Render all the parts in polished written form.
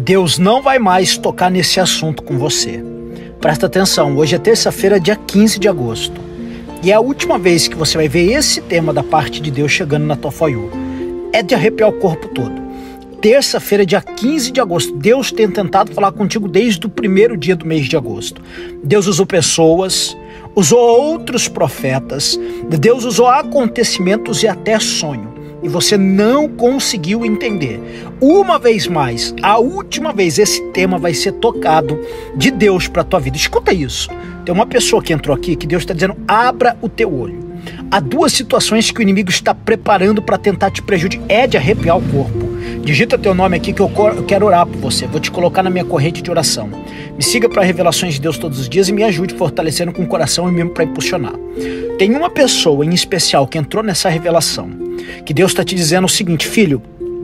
Deus não vai mais tocar nesse assunto com você. Presta atenção, hoje é terça-feira, dia 15 de agosto. E é a última vez que você vai ver esse tema da parte de Deus chegando na tua For You. É de arrepiar o corpo todo. Terça-feira, dia 15 de agosto. Deus tem tentado falar contigo desde o primeiro dia do mês de agosto. Deus usou pessoas, usou outros profetas, Deus usou acontecimentos e até sonho. E você não conseguiu entender. Uma vez mais, a última vez, esse tema vai ser tocado de Deus para a tua vida. Escuta isso. Tem uma pessoa que entrou aqui que Deus está dizendo, abra o teu olho. Há duas situações que o inimigo está preparando para tentar te prejudicar. É de arrepiar o corpo. Digita teu nome aqui que eu quero orar por você. Vou te colocar na minha corrente de oração. Me siga para revelações de Deus todos os dias e me ajude fortalecendo com o coração e mesmo para impulsionar. Tem uma pessoa em especial que entrou nessa revelação, que Deus está te dizendo o seguinte, filho,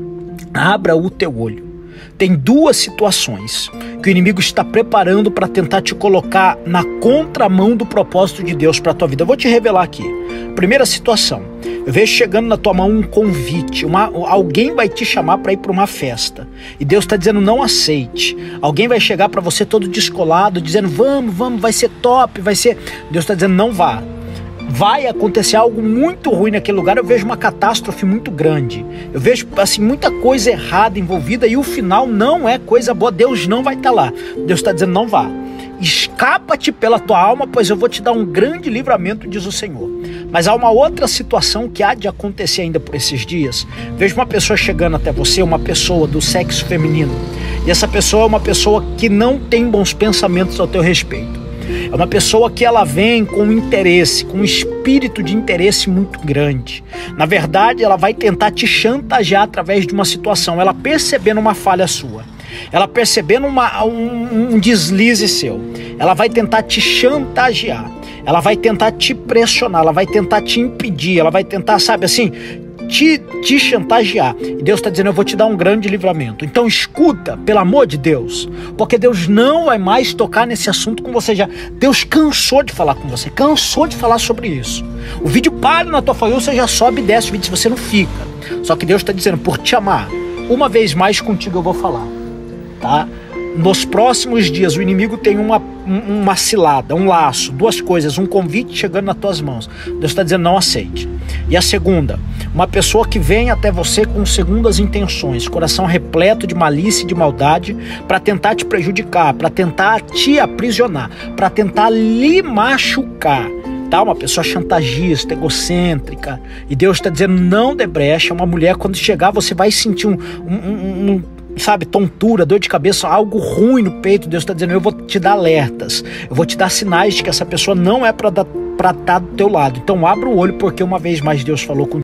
abra o teu olho. Tem duas situações que o inimigo está preparando para tentar te colocar na contramão do propósito de Deus para a tua vida. Eu vou te revelar aqui. Primeira situação, eu vejo chegando na tua mão um convite, alguém vai te chamar para ir para uma festa e Deus está dizendo não aceite. Alguém vai chegar para você todo descolado, dizendo vamos, vai ser top, vai ser... Deus está dizendo não vá. Vai acontecer algo muito ruim naquele lugar, eu vejo uma catástrofe muito grande, eu vejo assim, muita coisa errada envolvida e o final não é coisa boa, Deus não vai estar lá. Deus está dizendo não vá, escapa-te pela tua alma, pois eu vou te dar um grande livramento, diz o Senhor. Mas há uma outra situação que há de acontecer ainda por esses dias. Vejo uma pessoa chegando até você, uma pessoa do sexo feminino, e essa pessoa é uma pessoa que não tem bons pensamentos ao teu respeito. É uma pessoa que ela vem com interesse, com um espírito de interesse muito grande. Na verdade, ela vai tentar te chantagear através de uma situação, ela percebendo uma falha sua, ela percebendo um deslize seu, ela vai tentar te chantagear, ela vai tentar te pressionar, ela vai tentar te impedir, ela vai tentar, sabe assim, te chantagear. E Deus está dizendo, eu vou te dar um grande livramento. Então escuta, pelo amor de Deus, porque Deus não vai mais tocar nesse assunto com você já. Deus cansou de falar com você, cansou de falar sobre isso. O vídeo para na tua For You, você já sobe e desce o vídeo se você não fica. Só que Deus está dizendo, por te amar, uma vez mais contigo eu vou falar, tá? Nos próximos dias o inimigo tem uma cilada, um laço, duas coisas, um convite chegando nas tuas mãos. Deus está dizendo não aceite. E a segunda, uma pessoa que vem até você com segundas intenções, coração repleto de malícia e de maldade, para tentar te prejudicar, para tentar te aprisionar, para tentar lhe machucar. Tá? Uma pessoa chantagista, egocêntrica. E Deus está dizendo não dê brecha. Uma mulher, quando chegar, você vai sentir sabe, tontura, dor de cabeça, algo ruim no peito. Deus está dizendo, eu vou te dar alertas, eu vou te dar sinais de que essa pessoa não é para estar do teu lado. Então abra o olho, porque uma vez mais Deus falou contigo.